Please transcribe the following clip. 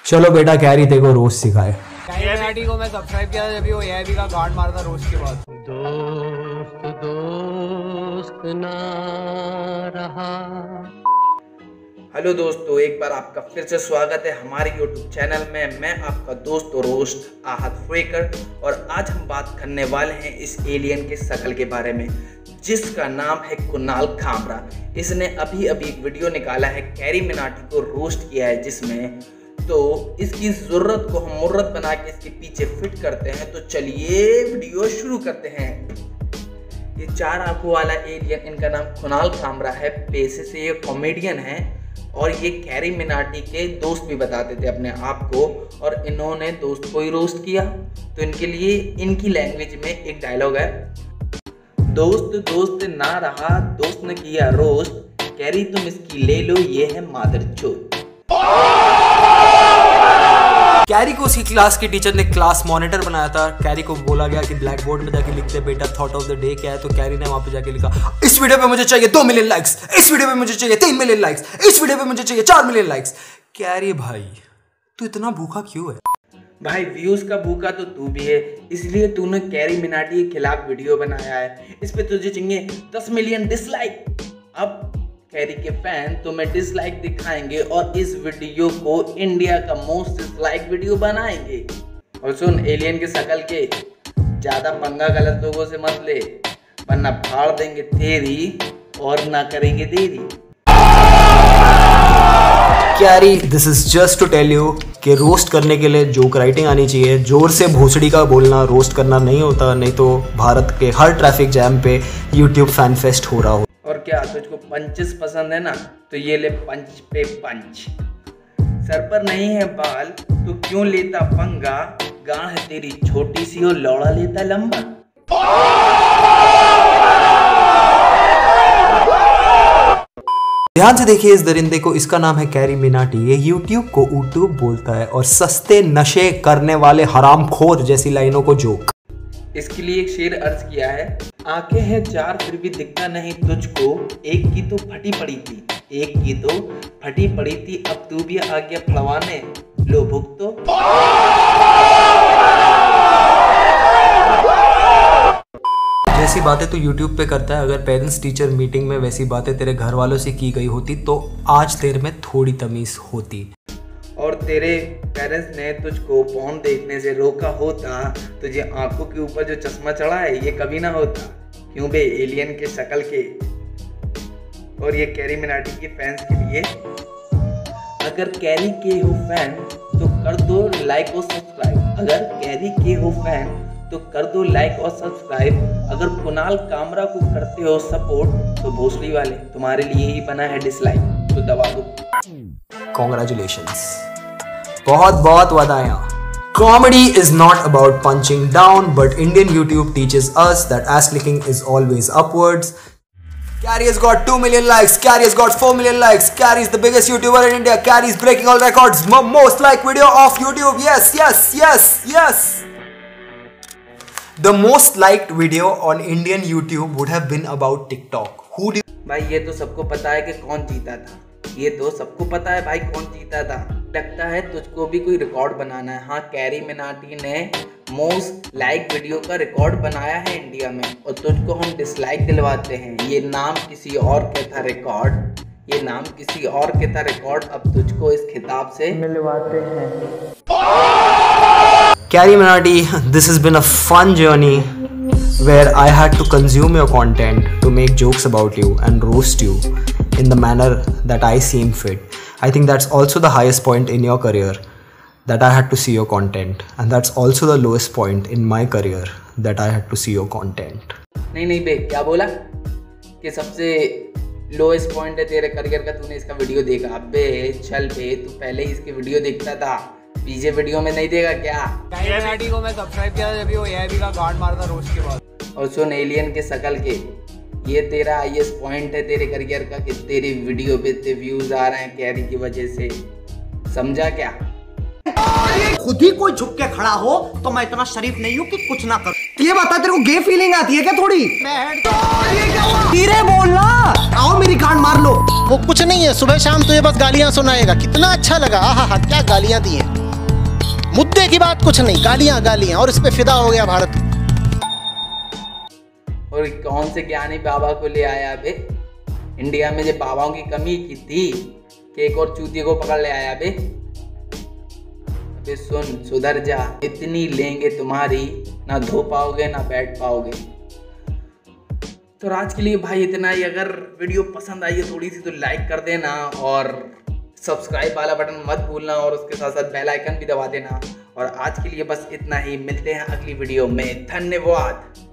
चलो बेटा कैरी तेरे को रोज सिखाए। कैरी को मैं सब्सक्राइब किया था जब वो एआईबी का गार्ड मारता रोज के बाद। दोस्त दोस्त ना रहा। हेलो दोस्तों, एक बार आपका फिर से स्वागत है हमारे YouTube चैनल में। मैं आपका दोस्त और होस्ट आहत फ्रेकर, और आज हम बात करने वाले हैं इस एलियन के शकल के बारे में जिसका नाम है कुणाल कामरा। इसने अभी एक वीडियो निकाला है, कैरी मिनाटी को रोस्ट किया है जिसमें, तो इसकी ज़रूरत को हम मुर्रत बना के इसके पीछे फिट करते हैं। तो चलिए वीडियो शुरू करते हैं। ये 4 आंखों वाला एलियन, इनका नाम कुणाल कामरा है। पेशे से ये कॉमेडियन है और ये कैरी मिनाटी के दोस्त भी बताते थे अपने आप को, और इन्होंने दोस्त को ही रोस्ट किया। तो इनके लिए इनकी लैंग्वेज में एक डायलॉग है, दोस्त दोस्त ना रहा, दोस्त ने किया रोस्ट, कैरी तुम इसकी ले लो, ये है मादरचोद। कैरी को उसकी क्लास की टीचर ने क्लास मॉनिटर बनाया था। कैरी को बोला गया कि ब्लैक बोर्ड में जाके लिखते बेटा थॉट ऑफ द डे क्या है। तो कैरी ने वहां पे जाके लिखा, इस वीडियो पे मुझे चाहिए 2 मिलियन लाइक्स, इस वीडियो पे मुझे चाहिए 3 मिलियन लाइक्स, इस वीडियो पे मुझे चाहिए 4 मिलियन लाइक्स। कैरी भाई तू इतना भूखा क्यों है? भाई व्यूज का भूखा तो तू भी है, इसलिए तूने कैरी मिनाटी के खिलाफ वीडियो बनाया है। इस पे तुझे चाहिए 10 मिलियन डिसलाइक। अब कैरी के फैन तुम्हें डिसलाइक दिखाएंगे और इस वीडियो को इंडिया का मोस्ट डिसलाइक वीडियो बनाएंगे। और सुन एलियन के शकल के, ज्यादा पंगा गलत लोगों से मत ले, वरना फाड़ देंगे तेरी और ना करेंगे देरी। Carry this is just to tell you कि रोस्ट करने के लिए जोक राइटिंग आनी चाहिए। जोर से भोसड़ी का बोलना रोस्ट करना नहीं होता, नहीं तो भारत के हर ट्रैफिक जैम पे यूट्यूब फैन फेस्ट हो रहा हो। और क्या तुझको पंचेस पसंद है ना, तो ये ले पंच पे पंच। सर पर नहीं है बाल तो क्यों लेता पंगा, गांड है तेरी छोटी सी और लौड़ा लेता लंबा। ध्यान से देखिए इस दरिंदे को, इसका नाम है कैरी मिनाटी। ये यूट्यूब को यूट्यूब बोलता है और सस्ते नशे करने वाले हरामखोर जैसी लाइनों को जोक। इसके लिए एक शेर अर्ज किया है, आंखें हैं 4 फिर भी दिखता नहीं तुझको, एक की तो फटी पड़ी थी, एक की तो फटी पड़ी थी, अब तू भी आ गया फड़वाने, लो भुगतो। जैसी बातें तो YouTube पे करता है, अगर पेरेंट्स टीचर मीटिंग में वैसी बातें तेरे घर वालों से की गई होती तो आज तेरे में थोड़ी तमीज होती। और तेरे पेरेंट्स ने तुझको पोर्न देखने से रोका होता, तुझे आंखों के ऊपर जो चश्मा चढ़ा है ये कभी ना होता। क्यों बे एलियन के शकल के। और ये कैरी मिनाटी के फैंस के लिए, अगर कैरी के हो फैन तो कर दो लाइक और सब्सक्राइब, अगर कैरी के हो फैन तो कर दो लाइक और सब्सक्राइब, अगर कुणाल कामरा को करते हो सपोर्ट तो भोसड़ी वाले तुम्हारे लिए ही बना है डिसलाइक, तो दबा दो। Congratulations. बहुत बहुत बधाइयाँ। Comedy is not about punching down, but Indian YouTube teaches us that ass licking is always upwards. Carry has got 2 million likes. Carry has got 4 million likes. Carry is the biggest YouTuber in India. Carry is breaking all records. Most liked video of YouTube. Yes, yes, yes, yes. The most liked video on Indian YouTube would have been about TikTok. Who do? भाई ये तो सबको पता है कि कौन जीता था, ये तो सबको पता है भाई कौन जीता था। लगता है तुझको भी कोई रिकॉर्ड बनाना है। हाँ, कैरी मिनाटी ने मोस्ट लाइक वीडियो का रिकॉर्ड बनाया है इंडिया में, और तुझको हम डिसलाइक दिलवाते हैं। ये नाम किसी और के था रिकॉर्ड, ये नाम किसी और के था रिकॉर्ड, अब तुझको इस खिताब से मिलवाते हैं। Carry Minati, this has been a fun journey where I had to consume your content to make jokes about you and roast you in the manner that I seem fit. I think that's also the highest point in your career, that I had to see your content, and that's also the lowest point in my career, that I had to see your content. नहीं बे, क्या बोला कि सबसे lowest point है तेरे career का, तूने इसका वीडियो देखा? अबे चल बे, तू पहले ही इसकी वीडियो देखता था, पीछे वीडियो में नहीं देगा क्या? कैरी मिनाटी को मैं सब्सक्राइब किया था जब वो एआईबी का गार्ड मारता रोज के बाद। और सुन एलियन के शकल के, ये तेरा हाईएस्ट पॉइंट है तेरे करियर का कि तेरी वीडियो पे इतने व्यूज आ रहे हैं कैरी की वजह से, समझा क्या? खुद ही कोई झुक के खड़ा हो तो मैं इतना शरीफ नहीं हूँ कि कुछ ना करूं। ये बता तेरे को गे फीलिंग आती है क्या थोड़ी? धीरे बोलना। आओ मेरी गांड मार लो। वो कुछ नहीं है, सुबह शाम तुझे बस गालियां सुनाएगा। कितना अच्छा लगा। आहा, क्या गालियां दी हैं। मुद्दे की बात कुछ नहीं, गालियां गालियां, और इस पे फिदा हो गया भारत। और कौन से ज्ञानी बाबा को ले आया बे? इंडिया में जो बाबाओं की कमी की थी कि एक और चूतिए को पकड़ ले आया बे। अबे सुन, सुधर जा। इतनी लेंगे तुम्हारी, ना धो पाओगे ना बैठ पाओगे। तो आज के लिए भाई इतना ही। अगर वीडियो पसंद आई है थोड़ी सी तो लाइक कर देना, और सब्सक्राइब वाला बटन मत भूलना, और उसके साथ साथ बेल आइकन भी दबा देना। और आज के लिए बस इतना ही। मिलते हैं अगली वीडियो में। धन्यवाद।